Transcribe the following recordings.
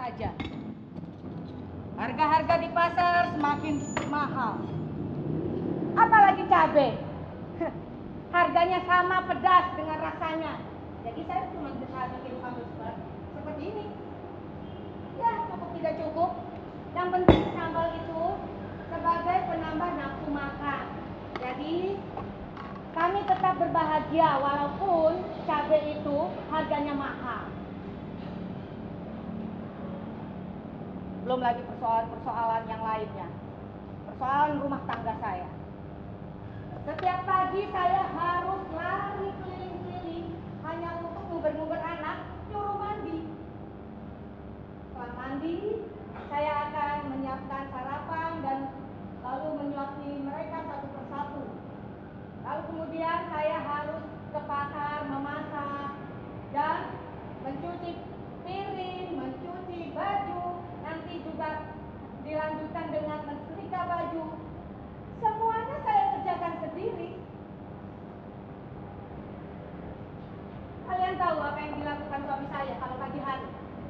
saja. Harga-harga di pasar semakin mahal. Apalagi cabai. Harganya sama pedas dengan rasanya. Jadi saya cuma bisa bikin sambal seperti ini. Ya, cukup tidak cukup. Yang penting sambal itu sebagai penambah nafsu makan. Jadi kami tetap berbahagia walaupun cabai itu harganya mahal. Belum lagi persoalan-persoalan yang lainnya. Persoalan rumah tangga saya. Setiap pagi saya harus lari keliling-keliling hanya untuk nguber-nguber anak, nyuruh mandi. Setelah mandi, saya akan menyiapkan sarapan dan lalu menyuapi mereka satu persatu. Lalu kemudian saya harus ke pasar memasak dan mencuci piring, mencuci baju, nanti juga dilanjutkan dengan mensetrika baju. Semuanya saya kerjakan sendiri. Kalian tahu apa yang dilakukan suami saya kalau pagi hari?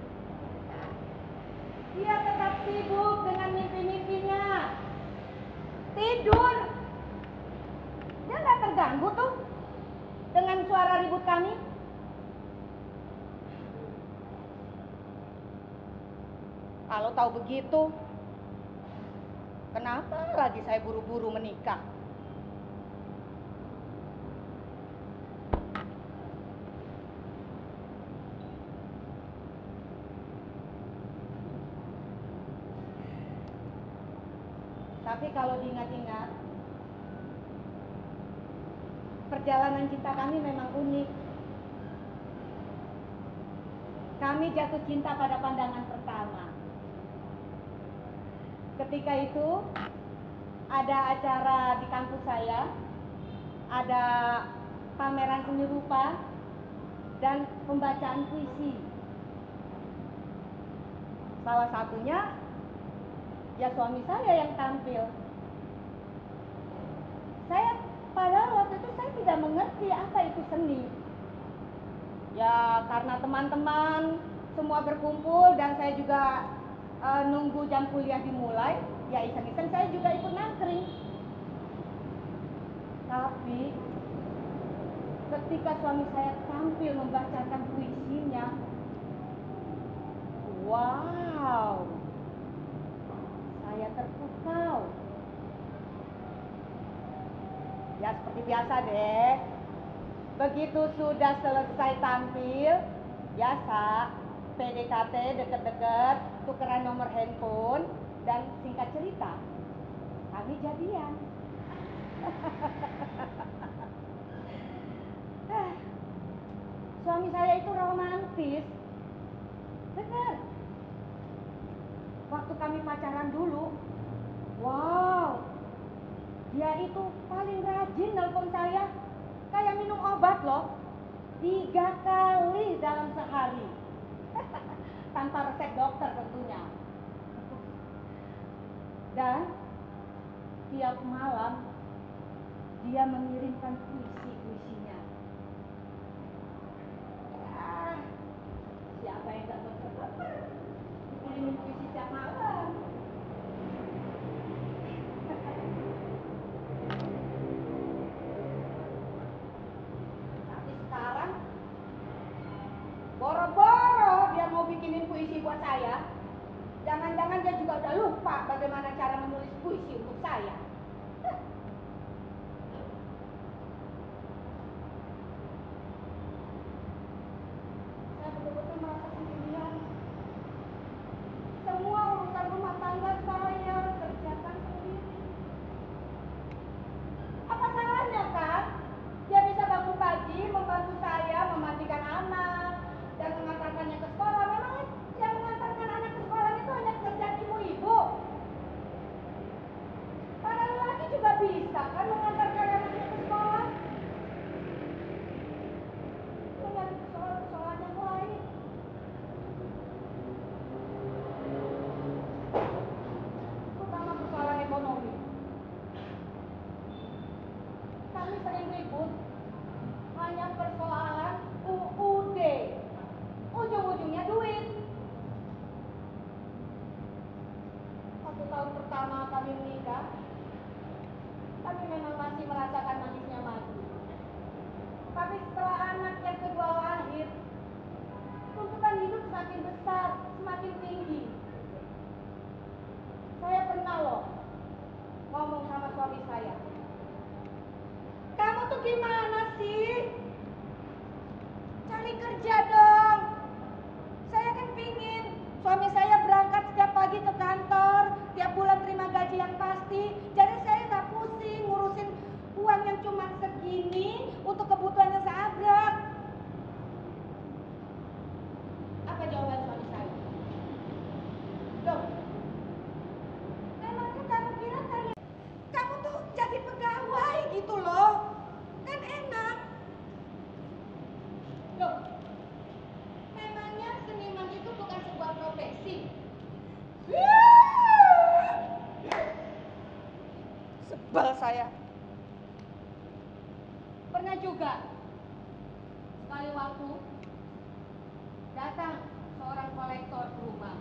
Dia tetap sibuk dengan mimpi-mimpinya. Tidur. Dia nggak terganggu tuh dengan suara ribut kami. Kalau tahu begitu, kenapa lagi saya buru-buru menikah? Tapi kalau diingat-ingat, perjalanan cinta kami memang unik. Kami jatuh cinta pada pandangan pertama. Ketika itu ada acara di kampus saya, ada pameran seni rupa dan pembacaan puisi. Salah satunya ya suami saya yang tampil. Saya padahal waktu itu saya tidak mengerti apa itu seni. Ya karena teman-teman semua berkumpul dan saya juga nunggu jam kuliah dimulai, ya iseng-iseng saya juga ikut nangkring. Tapi ketika suami saya tampil membacakan puisinya, wow, saya terpukau. Ya seperti biasa deh. Begitu sudah selesai tampil, biasa PDKT deket-deket, tukeran nomor handphone, dan singkat cerita, kami jadian. Suami saya itu romantis. Benar. Waktu kami pacaran dulu, wow, dia itu paling rajin nelpon saya. Kayak minum obat loh. 3 kali dalam sehari. Tanpa resep dokter tentunya. Dan tiap malam dia mengirimkan puisi-puisinya. Ya, siapa yang gak berkeber dikirimin puisi tiap malam? Tapi sekarang boro-boro dia mau bikinin puisi buat saya. Jangan-jangan dia juga udah lupa bagaimana cara menulis puisi untuk saya. Saya betul-betul merasa sendirian. Semua urusan rumah tangga saya kerjakan sendiri. Apa salahnya kan? Dia bisa bangun pagi, membantu saya memandikan anak dan mengantarkannya ke sekolah. Memang yang mengantarkan anak ke sekolah itu hanya kerjaan ibu-ibu. Padahal tahun pertama kami menikah, kami memang masih merasakan manisnya madu. Tapi setelah anak yang kedua lahir, tuntutan hidup semakin besar, semakin tinggi. Saya pernah loh ngomong sama suami saya, kamu tuh gimana sih? Cari kerja dong. Saya kan pingin suami saya berangkat setiap pagi ke kantor, tiap bulan terima gaji yang pasti. Jadi saya gak pusing ngurusin uang yang cuma segini untuk kebutuhan yang seabrek. Apa jawaban suami saya? Loh, memangnya kamu kira kamu tuh jadi pegawai gitu loh? Kan enak. Loh, memangnya seniman itu bukan sebuah profesi? Sebel saya. Pernah juga sekali waktu datang seorang kolektor ke rumah.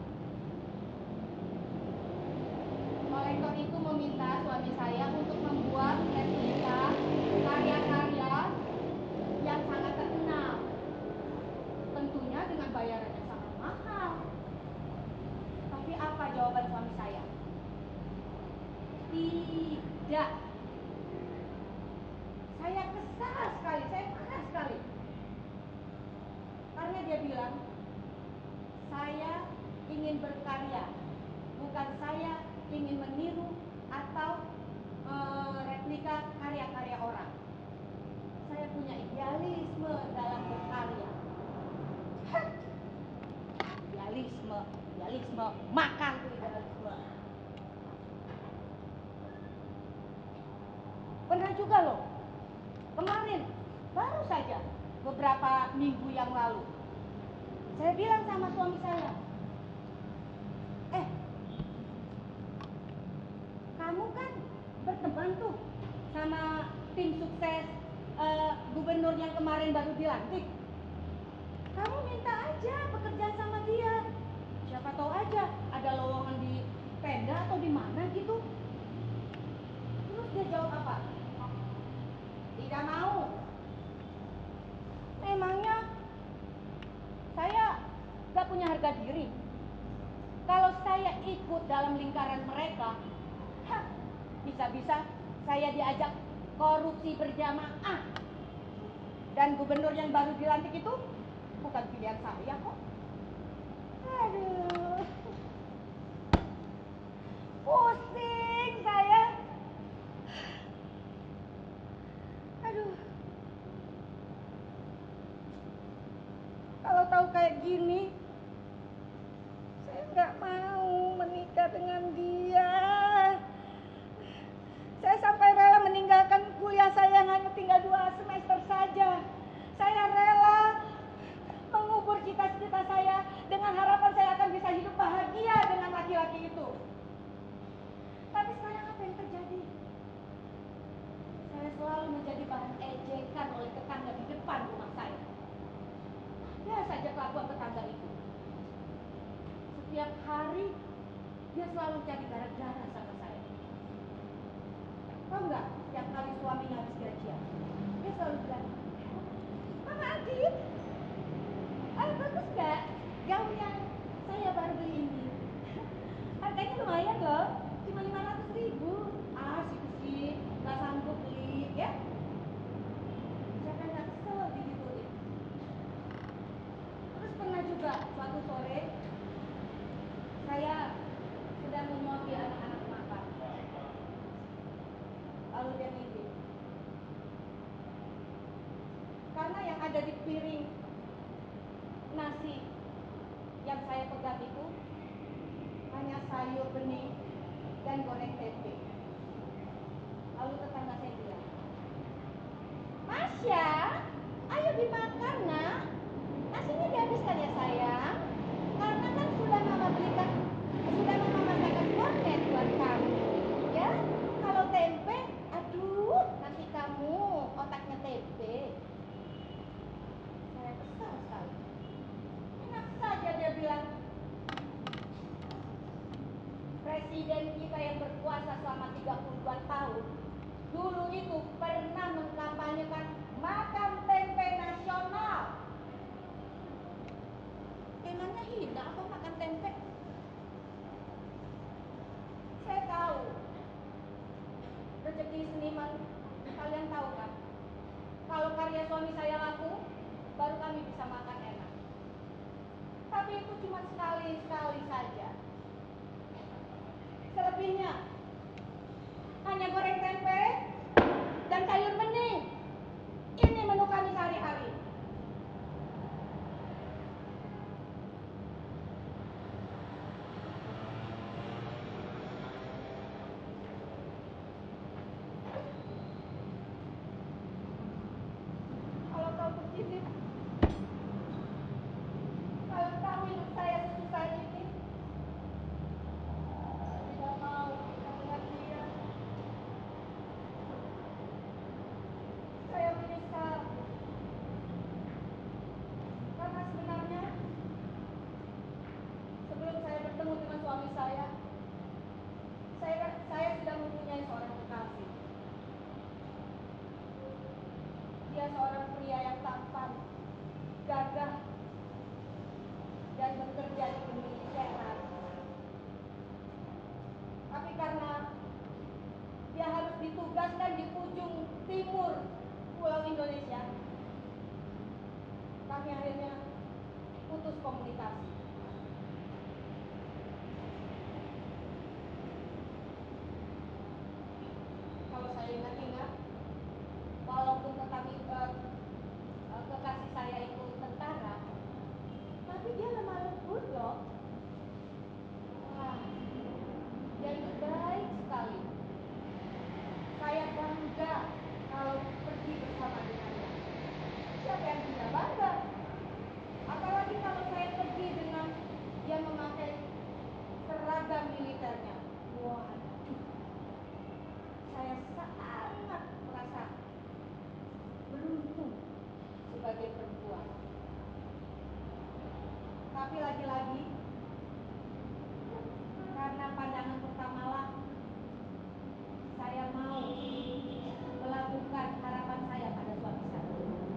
Kolektor itu meminta suami saya untuk membuat replika karya-karya yang sangat terkenal. Tentunya dengan bayaran yang sangat mahal. Tapi apa jawaban suami saya? Tidak. Saya kesal sekali, saya marah sekali. Karena dia bilang, saya ingin berkarya, bukan saya ingin meniru atau replika karya-karya orang. Saya punya idealisme dalam berkarya. Idealisme, makan tuh idealisme. Pernah juga loh, kemarin, baru saja, beberapa minggu yang lalu, saya bilang sama suami saya, kamu kan berteman tuh sama tim sukses gubernur yang kemarin baru dilantik. Kamu minta aja pekerjaan sama dia. Siapa tahu aja ada lowongan di Pemda atau di mana gitu. Terus dia jawab apa? Tidak mau. Emangnya saya gak punya harga diri? Kalau saya ikut dalam lingkaran mereka, bisa-bisa saya diajak korupsi berjamaah. Dan gubernur yang baru dilantik itu bukan pilihan saya kok. Aduh, pusing saya. Aduh, kalau tahu kayak gini, saya nggak mau menikah dengan dia. Saya sampai rela meninggalkan kuliah saya yang hanya tinggal 2 semester saja. Saya rela mengubur cita-cita saya dengan harapan saya akan bisa hidup bahagia dengan laki-laki itu. Tapi sekarang apa yang terjadi? Saya selalu menjadi bahan ejekan oleh tetangga di depan rumah saya. Dia saja kelakuan tetangga itu. Setiap hari dia selalu cari gara-gara sama saya. Tahu nggak? Setiap kali suaminya habis gajian, dia selalu bilang, Mama Adit, bagus nggak gaun yang saya baru beli ini? Harganya lumayan loh, cuma 500.000. Situ sih, nggak sanggup beli, ya? Saya kan nggak kesel digituin. Terus pernah juga suatu sore, saya sedang menyuapi anak-anak makan. Lalu dia ngintip. Karena yang ada di piring nasi yang saya pegang itu presiden kita yang berkuasa selama 32 tahun dulu itu pernah mengkampanyekan makan tempe nasional. Emangnya hina apa makan tempe? Saya tahu rezeki seniman, kalian tahu kan? Kalau karya suami saya laku, baru kami bisa makan enak. Tapi itu cuma sekali-sekali saja. Selebihnya hanya goreng tempe dan sayur bening. Ini menu kami sehari-hari. Kalau tahu begini, kalau tahu hidup saya sesusah ini, tidak mau mendengar dia. Saya menyesal karena sebenarnya sebelum saya bertemu dengan suami saya sudah mempunyai seorang kekasih. Dia seorang pria yang tampan, gagah, dan bekerja di kemiliteran. Tapi karena dia harus ditugaskan di ujung timur Pulau Indonesia, kami akhirnya putus komunikasi. Kalau saya ingat-ingat, walaupun kekasih saya itu tentara, tapi dia lemah lembut loh. Wah, dia itu baik sekali. Saya bangga kalau pergi bersama dengannya. Siapa yang tidak bangga? Apalagi kalau saya pergi dengan dia memakai seragam militernya. Wah, saya sangat merasa beruntung sebagai perempuan. Tapi lagi-lagi, karena pandangan pertamalah saya mau melakukan harapan saya pada suami saya.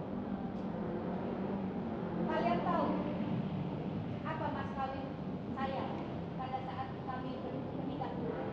Kalian tahu apa mas kawin saya pada saat kami menikah dulu?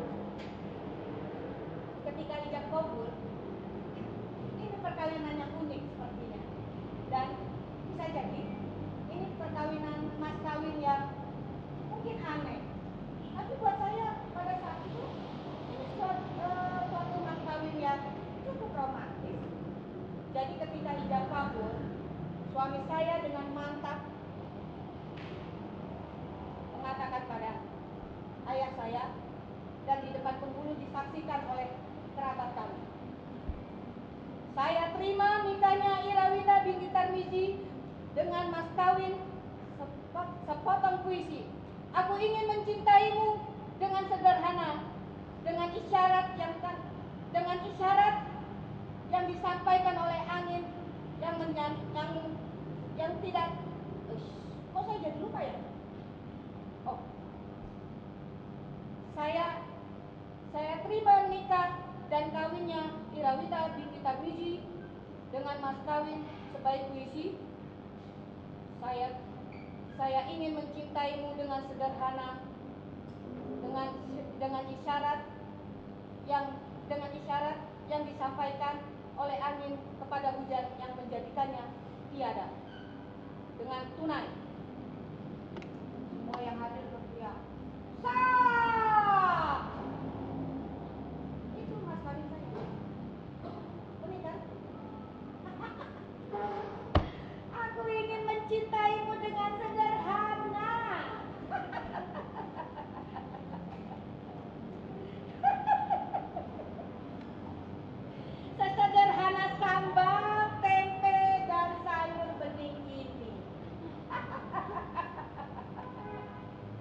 Ketika ijab kabul, ini perkawinan yang unik sepertinya. Dan bisa jadi ini perkawinan mas kawin yang mungkin aneh. Tapi buat saya pada saat itu ini suatu mas kawin yang cukup romantis. Jadi ketika ijab kabul, suami saya dengan mantap mengatakan pada ayah saya dan di depan penghulu disaksikan oleh kerabat kami. Saya terima nikahnya Irawita binti Tarmizi dengan mas kawin sepotong puisi. Aku ingin mencintaimu dengan sederhana, dengan isyarat yang disampaikan oleh angin yang tidak. Kok saya jadi lupa ya? Oh, saya terima nikah dan kawinnya Irawita binti Tarmizi dengan mas kawin sebaik puisi. Saya ingin mencintaimu dengan sederhana, dengan isyarat yang disampaikan oleh angin kepada hujan yang menjadikannya tiada. Dengan tunai, semua yang hadir berteriak, sah! Itu mas kawin saya. Unik kan? Aku ingin mencintaimu dengan sederhana. Sesederhana sambal, tempe, dan sayur bening ini.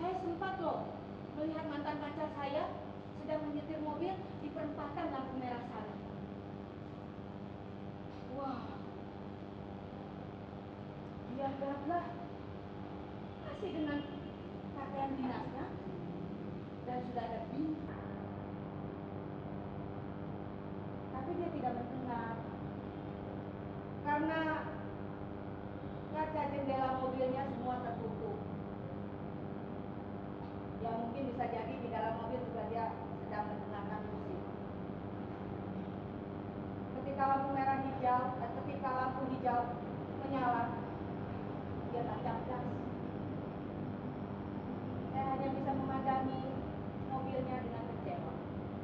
Saya sempat loh melihat mantan pacar saya sedang menyetir mobil di perempatan lampu merah sana. Wah, dia gagah, masih dengan pakaian dinasnya dan sudah ada PIN. Tapi dia tidak mendengar karena kaca jendela mobilnya semua tertutup. Ya mungkin bisa jadi di dalam mobil juga dia sedang mendengarkan musik. Ketika lampu hijau menyala, dia tancap gas. Saya hanya bisa memandangi mobilnya dengan kecewa.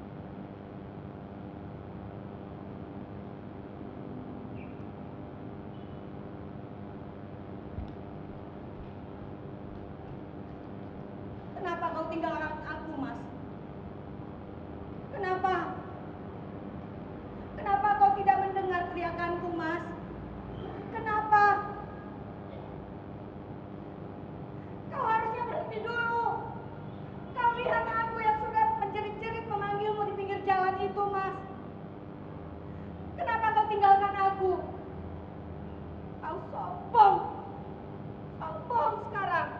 Kenapa kau tinggalkan aku, Mas? Kenapa? Kenapa kau tidak mendengar teriakanku, Mas? Kenapa? Kau harusnya berhenti dulu. Kau lihat aku yang sudah menjerit-jerit memanggilmu di pinggir jalan itu, Mas. Kenapa kau tinggalkan aku? Kau sombong. Sombong sekarang.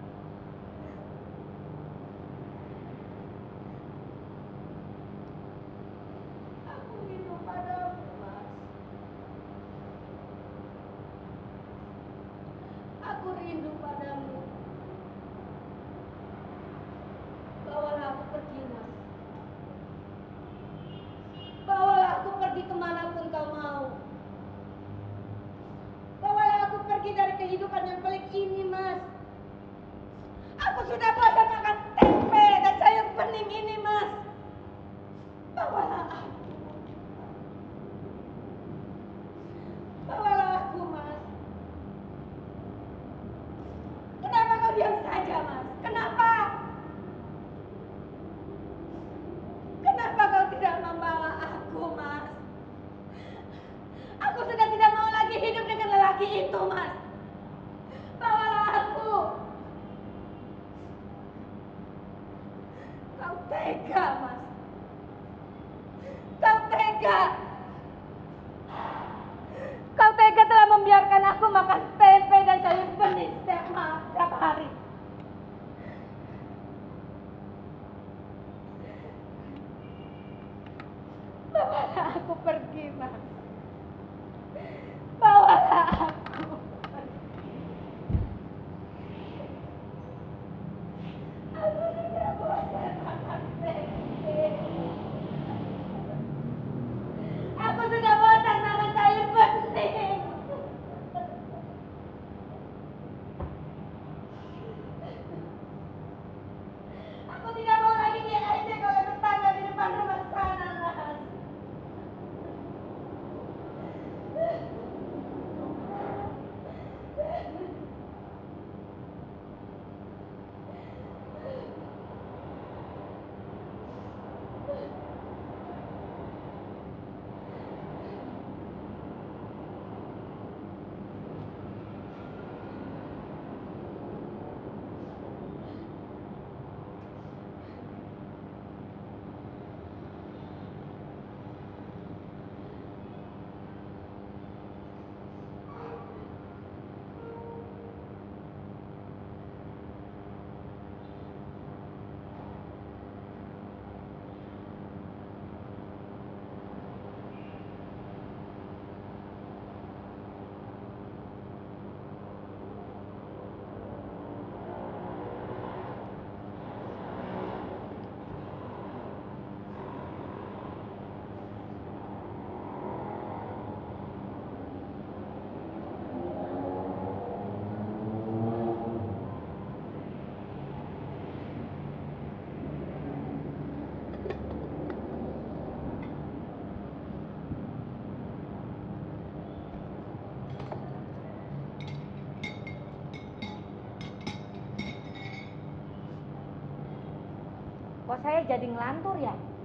Aku rindu padamu, Mas. Aku rindu padamu. Bawalah aku pergi, Mas. Bawalah aku pergi kemanapun kau mau. Bawalah aku pergi dari kehidupan yang pelik ini, Mas. Aku sudah bosan makan tempe dan sayur bening ini, Mas. Bawalah aku. Bawalah aku, Mas. Kenapa kau diam saja, Mas? Kenapa? Kenapa kau tidak membawa aku, Mas? Aku sudah tidak mau lagi hidup dengan lelaki itu, Mas. Bawalah aku. Kau tega, Mas. Kau tega. Kau tega telah membiarkan aku makan tempe dan sayur bening setiap hari. Bawalah aku pergi, Mas. Bawalah aku. Aku sudah bosan makan tempe. Aku sudah bosan makan sayur bening. Aku tidak mau lagi diejek oleh tetangga di depan rumah sana, Mas. Kok saya jadi ngelantur ya?